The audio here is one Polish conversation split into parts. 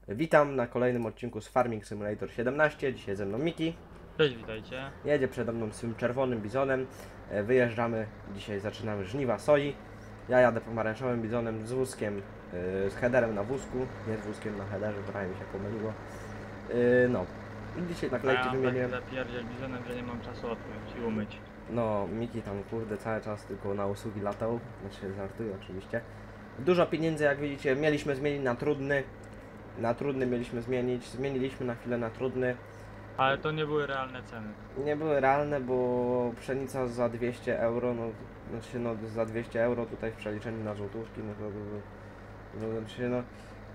Witam na kolejnym odcinku z Farming Simulator 17. Dzisiaj ze mną Miki. Cześć, witajcie. Jedzie przede mną swym czerwonym bizonem. Wyjeżdżamy, dzisiaj zaczynamy żniwa soi. Ja jadę pomarańczowym bizonem z wózkiem, z headerem na wózku. Nie z wózkiem na headerze, trochę mi się pomyliło. No, i dzisiaj naklejki wymieniłem. Tak zapierdziel bizonem, że nie mam czasu odpiąć i umyć. No, Miki tam kurde cały czas tylko na usługi latał. Znaczy żartuję oczywiście. Dużo pieniędzy, jak widzicie, mieliśmy zmienić na trudny. Na trudny mieliśmy zmienić. Zmieniliśmy na chwilę na trudny. Ale to nie były realne ceny. Nie były realne, bo pszenica za 200 euro, no znaczy no za 200 euro tutaj w przeliczeniu na złotówki, no to znaczy no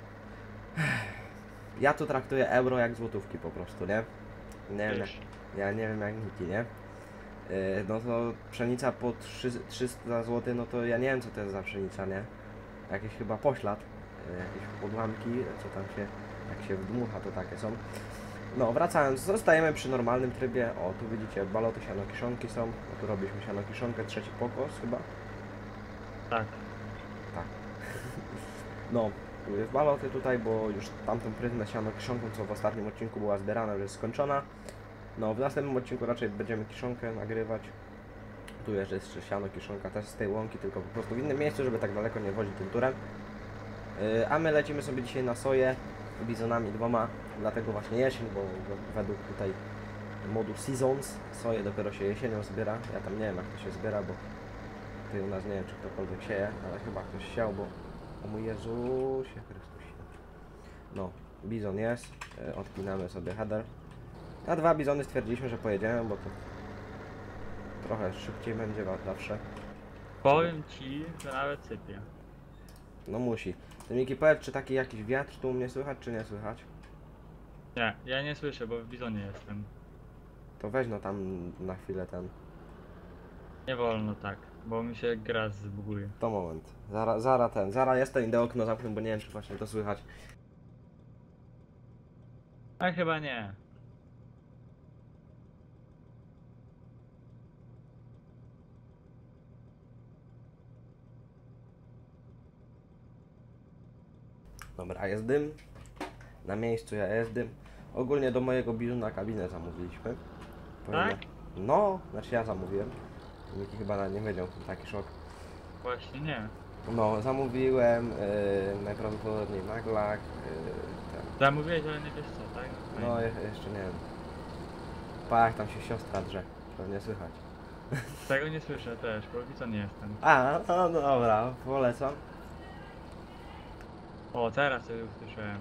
ja tu traktuję euro jak złotówki po prostu, nie? Nie wiem, Wiesz, ja nie wiem jak Niki, nie? No to pszenica po 300 zł, no to ja nie wiem co to jest za pszenica, nie? Jakiś chyba poślad, jakieś podłamki, co tam się, jak się wdmucha to takie są. No, wracając, zostajemy przy normalnym trybie. O, tu widzicie, baloty sianokiszonki są. No, tu robiliśmy sianokiszonkę, trzeci pokos chyba. tak. Tak. No, tu jest baloty tutaj, bo już tamtą pryzmę sianokiszonką, co w ostatnim odcinku była zbierana, już jest skończona. No, w następnym odcinku raczej będziemy kiszonkę nagrywać. Tu jeszcze jest sianokiszonka też z tej łąki, tylko po prostu w innym miejscu, żeby tak daleko nie wozić tym turem. A my lecimy sobie dzisiaj na soję bizonami dwoma, dlatego właśnie jesień, bo według tutaj modu Seasons soję dopiero się jesienią zbiera. Ja tam nie wiem jak to się zbiera, bo tutaj u nas nie wiem czy ktokolwiek sieje, ale chyba ktoś siał, bo o mój Jezusie Chrystusie. No, bizon jest, odpinamy sobie header. Na dwa bizony stwierdziliśmy, że pojedziemy, bo to trochę szybciej będzie zawsze. Powiem ci, że nawet sypie. No musi. Ty Miki, powiedz, czy taki jakiś wiatr tu u mnie słychać, czy nie słychać? Nie, ja nie słyszę, bo w bizonie jestem. To weź no tam na chwilę ten. Nie wolno tak, bo mi się gra zbuguje. To moment. Zara jestem, idę okno zamknę, bo nie wiem czy właśnie to słychać. A chyba nie. Dobra, jest dym. Na miejscu ja jest dym. Ogólnie do mojego bizona kabinę zamówiliśmy. Tak? No, znaczy ja zamówiłem. Miki chyba nawet nie wiedział, taki szok. Właśnie nie. No, zamówiłem, najprawdopodobniej naglak, ten. Zamówiłeś, ale nie wiesz co, tak? No, jeszcze nie wiem. Pa, jak tam się siostra drze, pewnie słychać. Tego nie słyszę też, bo w bizonie jestem. A, no dobra, polecam. O, teraz sobie usłyszałem.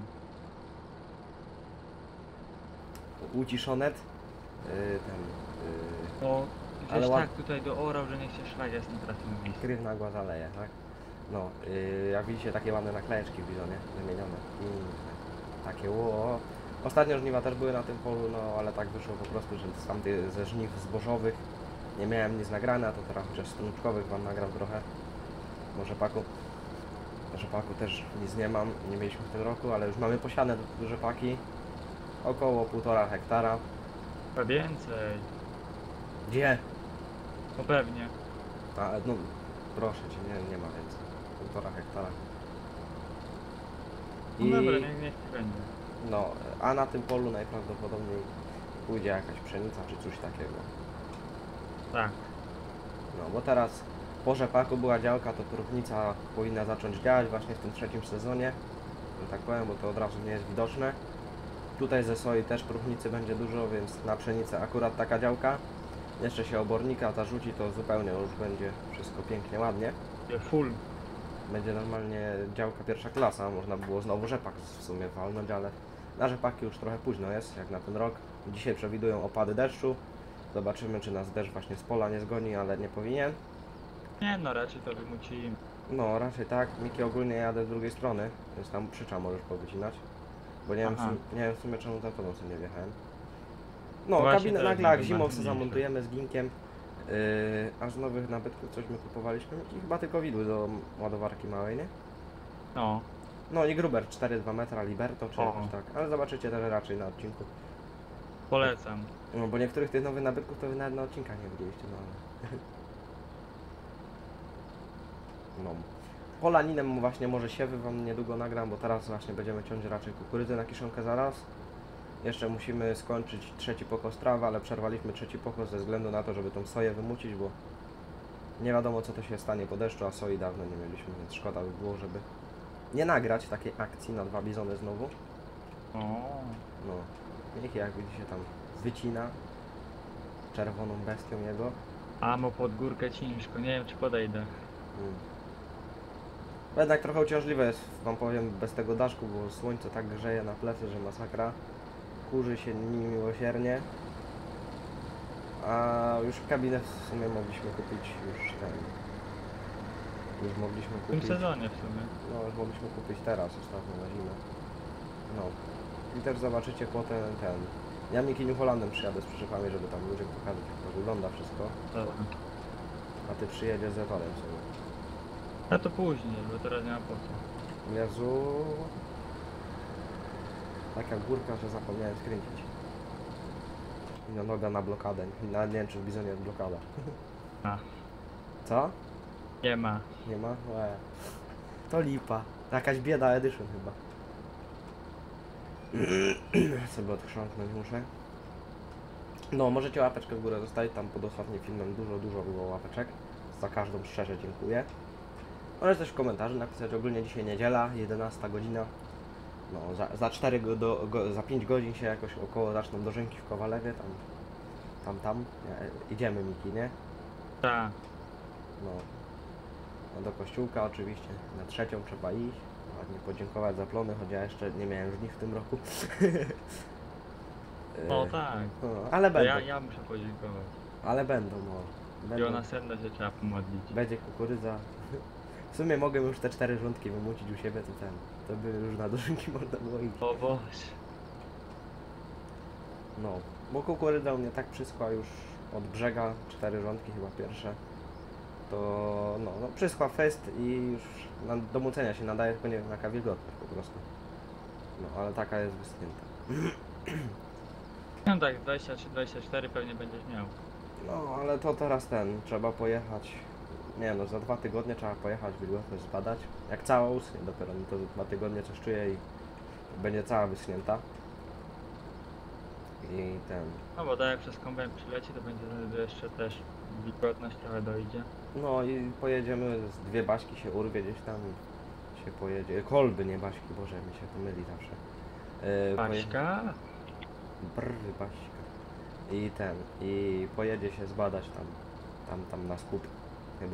Uciszonet. Ten. O, Ale żeś ład- tak tutaj doorał, że niech się szlak jasny trafił w miejsce. Kryw nagła zaleje, tak? No, jak widzicie takie ładne naklejeczki w bizonie, wymienione. Takie ło. Ostatnio żniwa też były na tym polu, no ale tak wyszło po prostu, że z tamtych ze żniw zbożowych nie miałem nic nagrane, a to teraz chociaż z struczkowych wam nagram trochę. Rzepaku też nic nie mam, nie mieliśmy w tym roku, ale już mamy posiane duże paki. Około 1,5 hektara. A więcej. Gdzie? No pewnie. A, no proszę cię, nie ma więcej. 1,5 hektara. No dobra, niech będzie. No, a na tym polu najprawdopodobniej pójdzie jakaś pszenica czy coś takiego. Tak. No, bo teraz po rzepaku była działka, to próchnica powinna zacząć działać właśnie w tym trzecim sezonie, że tak powiem, bo to od razu nie jest widoczne. Tutaj ze soi też próchnicy będzie dużo, więc na pszenicę akurat taka działka. Jeszcze się obornika zarzuci, to zupełnie już będzie wszystko pięknie, ładnie. Full. Będzie normalnie działka pierwsza klasa, można by było znowu rzepak w sumie walnąć, ale na rzepaki już trochę późno jest, jak na ten rok. Dzisiaj przewidują opady deszczu. Zobaczymy, czy nas deszcz właśnie z pola nie zgoni, ale nie powinien. Nie no, raczej to wymuci. No, raczej tak. Miki, ogólnie jadę z drugiej strony, więc tam przycza możesz powycinać. Bo nie wiem, Aha. nie wiem w sumie czemu za tobą sobie nie wjechałem. No, Właśnie kabinę też nagle jak nie zimą sobie ważniejsze. zamontujemy z ginkiem. A z nowych nabytków coś my kupowaliśmy. Miki, chyba tylko widły do ładowarki małej, nie? No, No i Gruber 4,2 metra Liberto czy O. jakoś tak, ale zobaczycie też raczej na odcinku. polecam. No bo niektórych tych nowych nabytków to wy nawet na odcinkach nie widzieliście, no ale... No. polaninem właśnie może siewy wam niedługo nagram, bo teraz właśnie będziemy ciąć raczej kukurydzę na kiszonkę zaraz. Jeszcze musimy skończyć trzeci pokos trawy, ale przerwaliśmy trzeci pokos ze względu na to, żeby tą soję wymucić, bo nie wiadomo co to się stanie po deszczu, a soi dawno nie mieliśmy, więc szkoda by było, żeby nie nagrać takiej akcji na 2 bizony znowu. O, No, Miki jak widzicie tam wycina czerwoną bestią jego. amo pod górkę ciężko, nie wiem czy podejdę. Jednak trochę uciążliwe jest, wam powiem, bez tego daszku, bo słońce tak grzeje na plecy, że masakra. Kurzy się niemiłosiernie. A już kabinę w sumie mogliśmy kupić już ten. Już mogliśmy W tym kupić. sezonie w sumie. No, już mogliśmy kupić teraz, ostatnio na zimę. No. I też zobaczycie potem ten. Ja Miki New Hollandem przyjadę z przyczepami, żeby tam ludziom pokazać jak to wygląda wszystko. Dobra. A ty przyjedziesz z Etorem sobie. A to później, bo teraz nie ma po co. Jezu. Taka górka, że zapomniałem skręcić. I no noga na blokadę. Na nie wiem czy w Bizonie jest blokada. A, Co? nie ma. Nie ma? Łe. To lipa. To jakaś bieda edition chyba. Sobie odchrząknąć muszę. No, możecie łapeczkę w górę zostawić, tam pod ostatnim filmem dużo było łapeczek. Za każdą szczerze dziękuję. Możecie też w komentarzu napisać, ogólnie dzisiaj niedziela, 11 godzina. No, za 5 godzin się jakoś około zaczną dożynki w Kowalewie, tam. Idziemy Miki, nie? Tak. No, do kościółka oczywiście, na 3 trzeba iść, ładnie podziękować za plony, choć ja jeszcze nie miałem żniw w tym roku. O tak. No, ale To będą, ja muszę podziękować. ale będą, no. I ona senna się trzeba pomodlić. Będzie kukurydza. W sumie mogę już te 4 żołądki wymucić u siebie, to by już na dożynki można było iść. O Boże. No, bo kukurydza u mnie tak przyschła już od brzega, 4 rządki chyba pierwsze. To no przyschła fest i już do mucenia się nadaje, tylko nie wiem jaka wilgotność po prostu. No, ale taka jest wyschnięta. No tak, 23-24 pewnie będziesz miał. No, ale to teraz trzeba pojechać, nie wiem, no za 2 tygodnie trzeba pojechać wilgotność zbadać. Jak cała uschnie dopiero, no to za 2 tygodnie coś czuję i będzie cała wyschnięta. I No bo tak jak przez kombajn przyleci, to będzie jeszcze też wilgotność trochę dojdzie. no i pojedziemy, z 2 baśki się urwie gdzieś tam i się pojedzie. Kolby, nie baśki, Boże, mi się to myli zawsze. Paśka? Baśka. I pojedzie się zbadać tam na skup, chyba.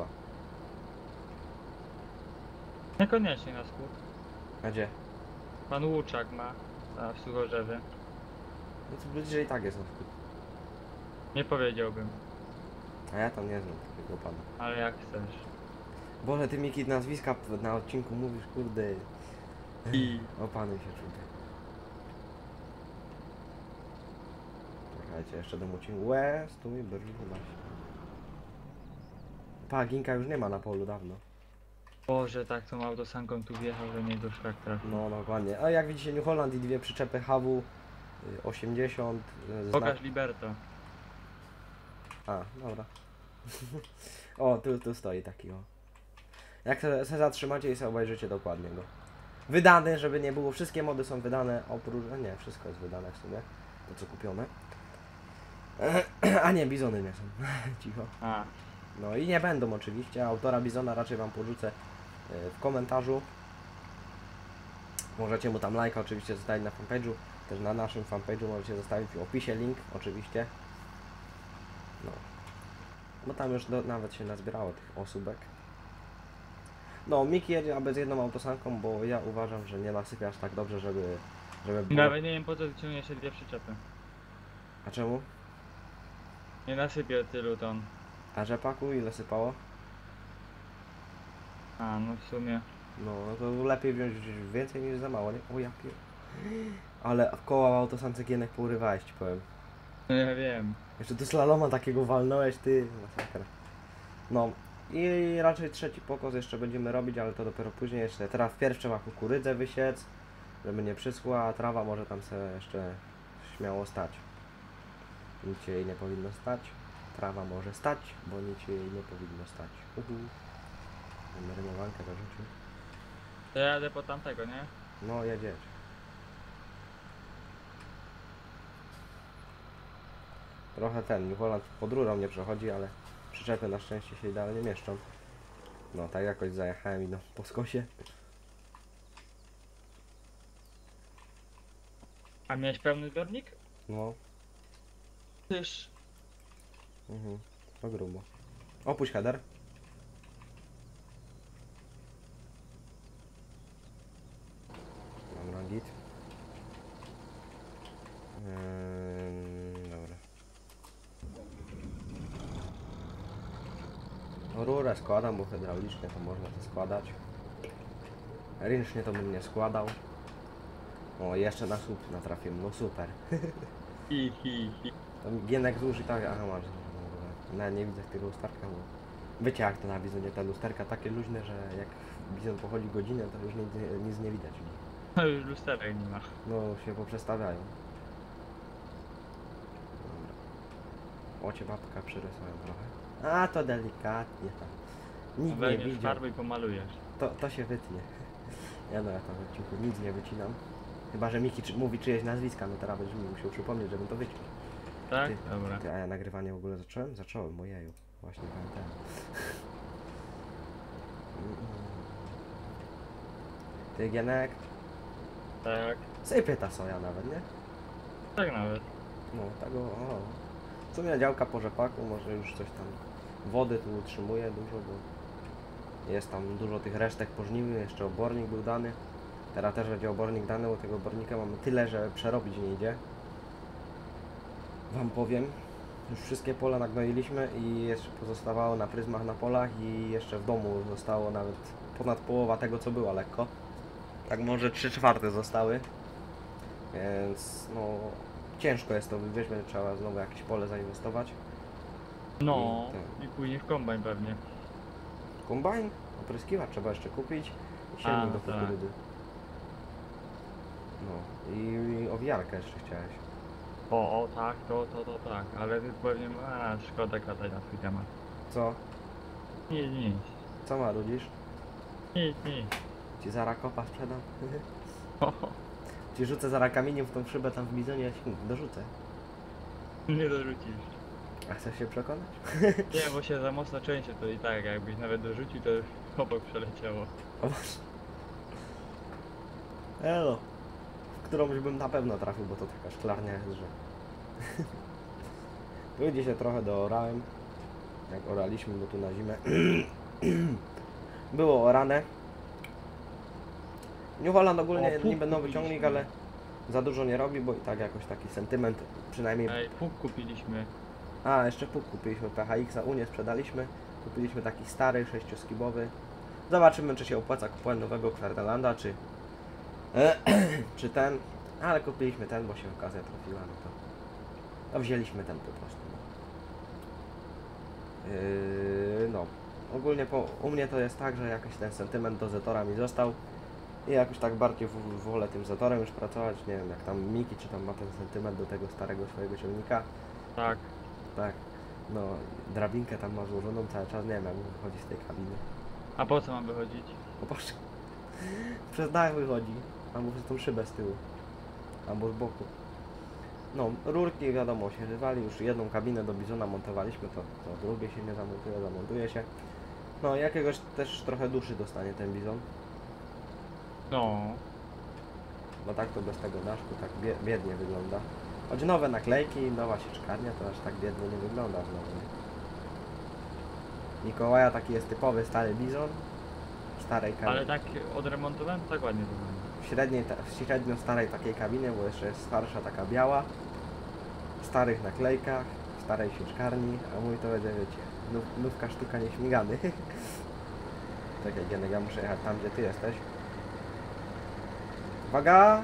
Niekoniecznie na skór. A gdzie? Pan Łuczak ma w Suchorzewie. No to bliżej i tak jest na skup. Nie powiedziałbym, A ja tam nie znam takiego pana. ale jak chcesz. Boże, ty Miki nazwiska na odcinku mówisz, kurde. I Opanuj się, człowiek. Czekajcie, jeszcze domucimy. Łe, stój, brwi właśnie. Pa, Ginka już nie ma na polu dawno. Boże, tak tą autosanką tu wjechał, że mnie do szlak trafił. No, dokładnie. A jak widzicie, New Holland i 2 przyczepy HW 80. Pokaż Liberto. A, dobra. O, tu stoi taki, o. Jak se zatrzymacie i sobie obejrzycie dokładnie go. Wydany, żeby nie było, wszystkie mody są wydane, oprócz, nie, wszystko jest wydane w sumie, to co kupione. A nie, bizony nie są, cicho. A, No i nie będą oczywiście, autora bizona raczej wam porzucę w komentarzu. Możecie mu tam lajka oczywiście zostawić na fanpage'u, też na naszym fanpage'u możecie zostawić w opisie link oczywiście. No, bo tam już nawet się nazbierało tych osóbek. No, Miki jedzie aby z jedną autosanką, bo ja uważam, że nie nasypia aż tak dobrze, żeby było... nawet nie wiem po co wyciągnie się 2 przyczepy. A czemu? Nie nasypię tylu ton. A rzepaku ile sypało? A, no w sumie. No, to lepiej wziąć więcej niż za mało, nie? O ja pier... Ale koła w autosance gienek pourywałeś, ci powiem. No ja wiem. Jeszcze tu slaloma takiego walnąłeś, ty, masakra. No, i raczej trzeci pokos jeszcze będziemy robić, ale to dopiero później jeszcze. Teraz wpierw trzeba kukurydzę wysiec, żeby nie przyschła, a trawa może tam sobie jeszcze śmiało stać. Nic się jej nie powinno stać. Trawa może stać, bo nic się jej nie powinno stać. Rymowankę dorzucił. To ja jadę po tamtego, nie? No, jedziesz. Trochę ten, New Holland pod rurą nie przechodzi, ale przyczepy na szczęście się idealnie mieszczą. No, tak jakoś zajechałem i no, po skosie. A miałeś pełny zbiornik? No, Tyż. to grubo. Opuść header. Dobra, git. Dobra. No, rurę składam, bo hydraulicznie to można to składać. Ręcznie to bym nie składał. O, jeszcze na słup natrafiłem, no super. Hi. Tam Gienek złóż i tak, aha masz. No, nie widzę tego lusterka, bo wiecie jak to na bizonie, te lusterka takie luźne, że jak bizon pochodzi godzinę, to już nic nie widać. No już lusterek nie ma. No się poprzestawiają. Dobra. Ocie babka przyrysałem trochę. A to delikatnie tam. Nikt nie Weźmiesz widział. farbę i pomalujesz. To się wytnie. Ja no ja tam w odcinku nic nie wycinam. Chyba, że Miki mówi czyjeś nazwiska, no teraz będziesz mi musiał przypomnieć, żebym to wyciął. Tak? Ty- Dobra. A ja nagrywanie w ogóle zacząłem? Zacząłem, ojeju. Właśnie pamiętałem. Ty Gienek, Tak. sypie ta soja nawet, nie? Tak nawet. No, tego, o. W sumie działka po rzepaku, może już coś tam wody tu utrzymuje dużo, bo jest tam dużo tych resztek po żniwiu, jeszcze obornik był dany. Teraz też będzie obornik dany, bo tego obornika mamy tyle, że przerobić nie idzie. Wam powiem, już wszystkie pola nagnoiliśmy i jeszcze pozostawało na pryzmach na polach i jeszcze w domu zostało nawet ponad połowa tego co było lekko. Tak może 3/4 zostały, więc no ciężko jest to wywieźć, będzie trzeba znowu jakieś pole zainwestować. No. I I później w kombajn pewnie. Kombajn, opryskiwacz trzeba jeszcze kupić i A, silnik do no tak. kukurydzy. No i owijarkę jeszcze chciałeś. O tak, to tak. Ale ty pewnie, szkoda gadać na swój temat. Co? Nic. Co marudzisz? Nic. Ci zaraz kopa sprzedam? O, Ci rzucę zaraz kamieniem w tą szybę tam w bizonie, ja się dorzucę. nie dorzucisz. A chcesz się przekonać? Nie, bo się za mocno częściej to i tak, jakbyś nawet dorzucił, to już obok przeleciało. O Boże. Elo. W którąś bym na pewno trafił, bo to taka szklarnia jest, że... Tu się trochę doorałem. Jak oraliśmy, bo tu na zimę. Było orane. New Holland ogólnie O, puk niby nowy kupiliśmy. ciągnik, ale za dużo nie robi, bo i tak jakoś taki sentyment, przynajmniej... Ej, puk kupiliśmy. A, jeszcze puk kupiliśmy, PHX-a Unię sprzedaliśmy. Kupiliśmy taki stary, 6-skibowy. Zobaczymy, czy się opłaca kupować nowego Kwartalanda, czy... czy ten. Ale kupiliśmy ten, bo się okazja trafiła, no to... No wzięliśmy ten po prostu. No. Ogólnie u mnie to jest tak, że jakiś ten sentyment do Zetora mi został. I jakoś tak bardziej wolę tym Zetorem już pracować. Nie wiem, jak tam Miki, czy tam ma ten sentyment do tego starego swojego ciągnika. Tak. Tak. No, drabinkę tam ma złożoną cały czas, nie wiem jak wychodzi z tej kabiny. A po co mam wychodzić? Popatrz. Przez dach wychodzi. Albo przez tą szybę z tyłu. Albo z boku. No, rurki wiadomo się rywali, już jedną kabinę do bizona montowaliśmy, to drugie się nie zamontuje się. No, jakiegoś też trochę duszy dostanie ten bizon. No. Bo tak to bez tego daszku tak biednie wygląda. Choć nowe naklejki, nowa sieczkarnia, to aż tak biednie nie wygląda znowu. Mikołaja taki jest typowy stary bizon. Starej kabinie. Ale tak odremontowałem, to tak ładnie wygląda. Średnio starej takiej kabinie, bo jeszcze jest starsza taka biała. W starych naklejkach, w starej sieczkarni, a mój to będzie, wiecie, nówka sztuka nieśmigany. Czekaj, Gienek, ja muszę jechać tam, gdzie ty jesteś. Uwaga!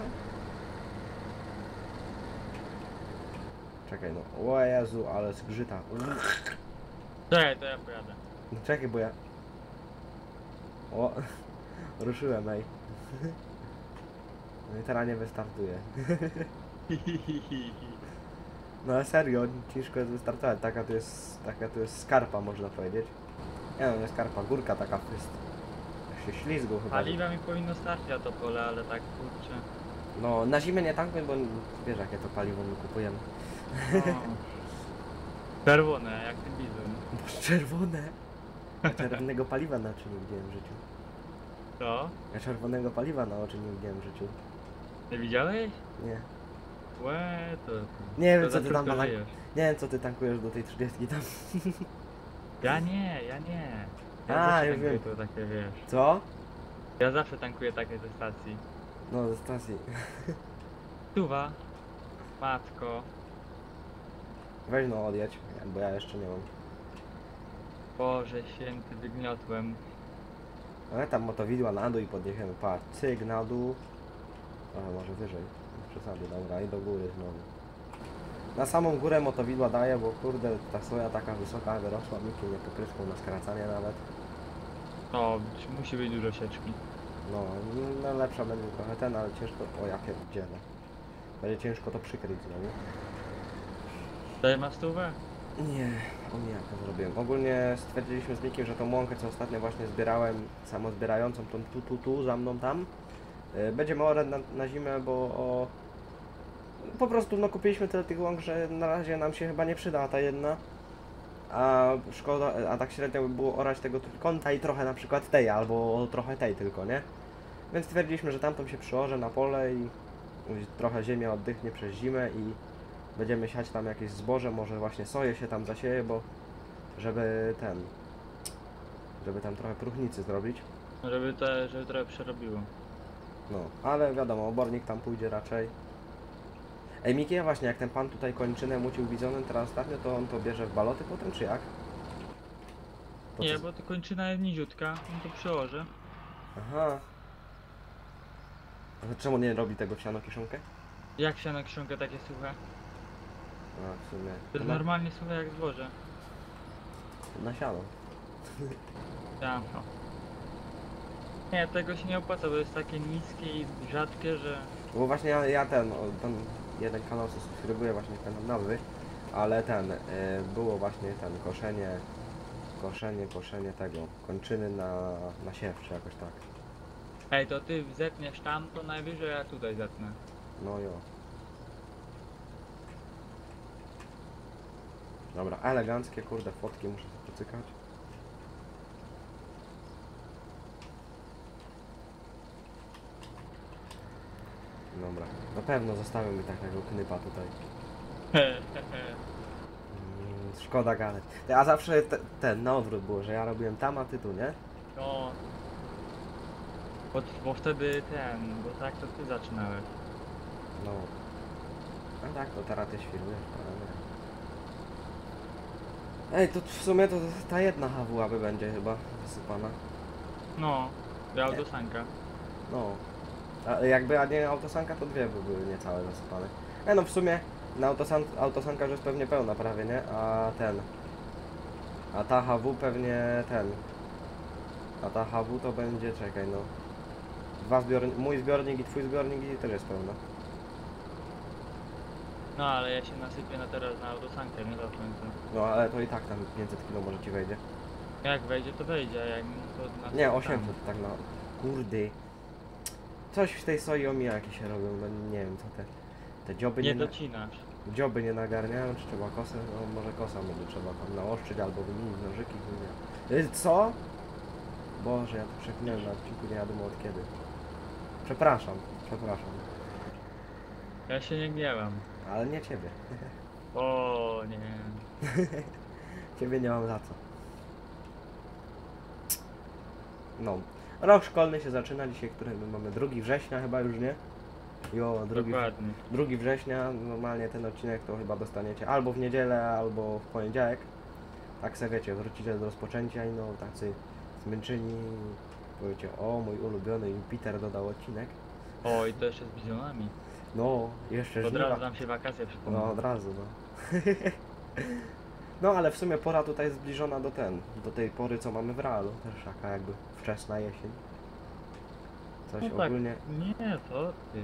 Czekaj, no, o Jezu, ale zgrzyta. Czekaj, to ja pojadę. Czekaj, bo ja... O, ruszyłem, ej. No i teraz nie wystartuje. No ale serio, ciężko jest wystartować, taka to jest skarpa, można powiedzieć. Nie no, nie skarpa, górka taka się ślizgł chyba. Paliwa mi powinno starczyć na to pole, ale tak kurczę. No, na zimę nie tankuj, bo wiesz jakie to paliwo my kupujemy. No. Czerwone, jak ten bizon. Bo czerwone. Ja czerwonego paliwa na oczy nie widziałem w życiu. Co? Ja czerwonego paliwa na oczy nie widziałem w życiu. Nie widziałeś? Nie. Łe, to... Nie wiem to co za ty tam krótko nie żyjesz. wiem co ty tankujesz do tej 30 tam. Ja nie. Ja A, zawsze już tankuję wiem. to takie, wiesz. Co? Ja zawsze tankuję takie ze stacji. No ze stacji. Tuwa. Matko. Weź no odjedź, bo ja jeszcze nie mam. Boże święty, wygniotłem. Ale tam motowidła na dół i podniesiemy. Patrz, cyk na dół. Trochę może wyżej. Bez przesady, dobra, i do góry znowu. Na samą górę motowidła daję, bo kurde ta soja taka wysoka wyrosła, nikt jej nie popryskał na skracanie nawet. No, musi być dużo sieczki. No lepsza będzie trochę ten, ale ciężko. O jakie dziele. Będzie ciężko to przykryć znowu. Daj ma stówę? Nie, o nie, jak to zrobiłem. Ogólnie stwierdziliśmy z Mikiem, że tą łąkę, co ostatnio właśnie zbierałem, samozbierającą, tą tu za mną tam, będziemy orać na zimę, bo po prostu no kupiliśmy tyle tych łąk, że na razie nam się chyba nie przyda ta jedna. A szkoda, a tak średnio by było orać tego trójkąta i trochę na przykład tej, albo trochę tej tylko, nie? Więc stwierdziliśmy, że tamtą się przełożę na pole i trochę ziemia oddychnie przez zimę i będziemy siać tam jakieś zboże, może właśnie soję się tam zasieje, bo żeby tam trochę próchnicy zrobić. Żeby trochę przerobiło. No, ale wiadomo, obornik tam pójdzie raczej. Ej Miki, a właśnie jak ten pan tutaj kończynę mucił widzonem teraz ostatnio, to on to bierze w baloty potem, czy jak? Po Nie, co- bo to kończyna jest niziutka, on to przełożę. Aha. A to czemu nie robi tego w siano kiszonkę? Jak się na książkę takie suche? A w sumie. To jest na, normalnie suche jak zboże. na siano. Ja, no. Nie, tego się nie opłaca, bo jest takie niskie i rzadkie, że... Bo właśnie ten jeden kanał subskrybuję właśnie ten nowy, ale było właśnie ten koszenie tego, kończyny na siew, czy jakoś tak. Ej, to ty zetniesz tam, to najwyżej ja tutaj zetnę. No jo. Dobra, eleganckie kurde fotki muszę sobie pocykać. Dobra, na pewno zostawią mi takiego knypa tutaj. Szkoda galet. A zawsze ten na odwrót było, że ja robiłem tam, a ty tu, nie? No. Bo wtedy bo tak to ty zaczynałeś. No. A tak, to teraz ty świrujesz, ale nie. Ej, to w sumie to ta jedna HW będzie chyba wysypana. No, ja Nie. do sanka. No. A jakby, a nie autosanka, to dwie by były niecałe zasypane. No w sumie na autosanka już jest pewnie pełna prawie, nie? A ta HW pewnie a ta HW to będzie, czekaj no. Mój zbiornik i twój zbiornik i też jest pełna. No ale ja się nasypię teraz na autosankę, nie do końca. No ale to i tak tam 500 kg może ci wejdzie. Jak wejdzie to wejdzie, a jak nie, to na Nie, tam. 800 tak na... Kurde. Coś w tej soi omijaki się robią, no nie wiem co te dzioby Nie nie docinasz. dzioby nie nagarniają, czy trzeba kosę? No może kosa będzie trzeba tam naostrzyć albo wymienić nożyki. Nie. Co? Boże, ja to przeklinałem na odcinku, nie wiadomo od kiedy. Przepraszam. Ja się nie gniewam. Ale nie ciebie. O nie. Ciebie nie mam za co. No. Rok szkolny się zaczyna dzisiaj, który my mamy 2 września chyba już, nie? Jo, 2 Dokładnie. 2 września, normalnie ten odcinek to chyba dostaniecie albo w niedzielę, albo w poniedziałek. Tak se wiecie, wrócicie do rozpoczęcia i no tacy zmęczeni. Powiecie, o mój ulubiony Jupiter dodał odcinek. O i to jeszcze z bizonami. No, jeszcze Od razu żniwa. nam się wakacje No przypomną. od razu, no. No ale w sumie pora tutaj jest zbliżona do tej pory co mamy w realu. Też taka jakby wczesna jesień. Coś No tak. ogólnie. Nie, to ty.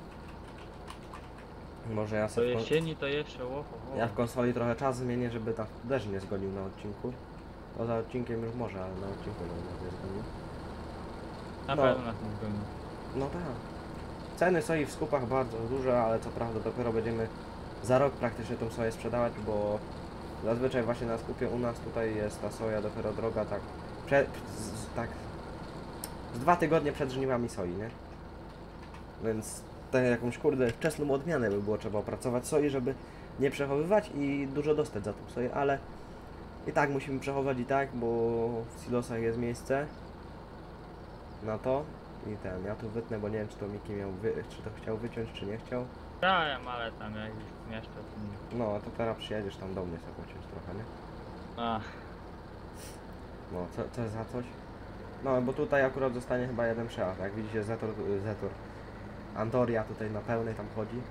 Może ja Do sobie jesieni to jeszcze łoho. ja w konsoli trochę czas zmienię, żeby tam deszcz nie zgonił na odcinku. Poza odcinkiem już może, ale na odcinku nie zgonił. Na No. pewno nas nie zgoni. No tak. Ceny soi w skupach bardzo duże, ale co prawda dopiero będziemy za rok praktycznie tą soję sprzedawać, bo zazwyczaj właśnie na skupie u nas tutaj jest ta soja dopiero droga tak, tak z 2 tygodnie przed żniwami soi, nie? Więc tak jakąś kurde wczesną odmianę by było trzeba opracować soi, żeby nie przechowywać i dużo dostać za tą soję, ale i tak musimy przechowywać i tak, bo w silosach jest miejsce na to. I ja tu wytnę, bo nie wiem czy to Miki czy to chciał wyciąć, czy nie chciał. Chciałem, ale tam jak już mieszczę, to nie. No, to teraz przyjedziesz tam do mnie sobie pociąć trochę, nie? A, No, co za coś? No, bo tutaj akurat zostanie chyba jeden przejazd. Jak widzicie, Zetor. Antoria tutaj na pełnej tam chodzi.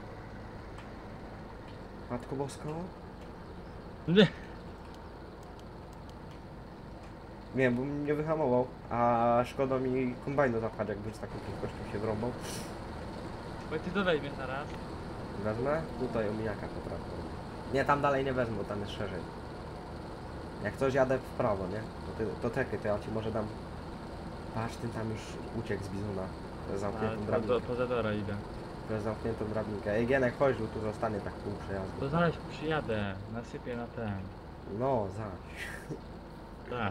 Matko Bosko? nie. Nie, bo mnie wyhamował, a szkoda mi kombajnu zapchać, jakbym z taką prędkością się wrąbał. Bo ty to weźmiesz zaraz. Wezmę? Tutaj omijaka poprawkę. Nie, tam dalej nie wezmę, bo tam jest szerzej. Jak coś jadę w prawo, nie? To czekaj, to ja ci może dam... Patrz, ten tam już uciekł z bizona. To jest Ale zamkniętą to drabinkę. po Zadora idę. To jest zamkniętą drabinkę. Ej, Gienek, chodź, bo tu zostanie tak pół przejazdu. To zaraz przyjadę, nasypię na ten. No, zaś. Tak.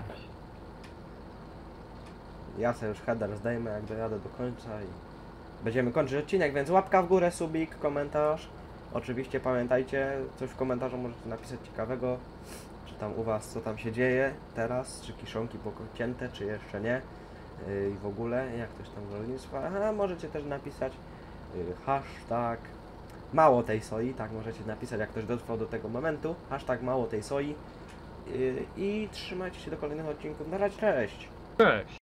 Ja sobie już header zdejmę, jak dojadę do końca i... Będziemy kończyć odcinek, więc łapka w górę, subik, komentarz. Oczywiście pamiętajcie, coś w komentarzu możecie napisać ciekawego. Czy tam u was, co tam się dzieje teraz, czy kiszonki pokocięte, czy jeszcze nie. I w ogóle, jak ktoś tam z rolnictwa. Aha, możecie też napisać hashtag mało tej soi, tak możecie napisać, jak ktoś dotrwał do tego momentu. Hashtag mało tej soi. I trzymajcie się do kolejnych odcinków. Na razie, cześć! Cześć.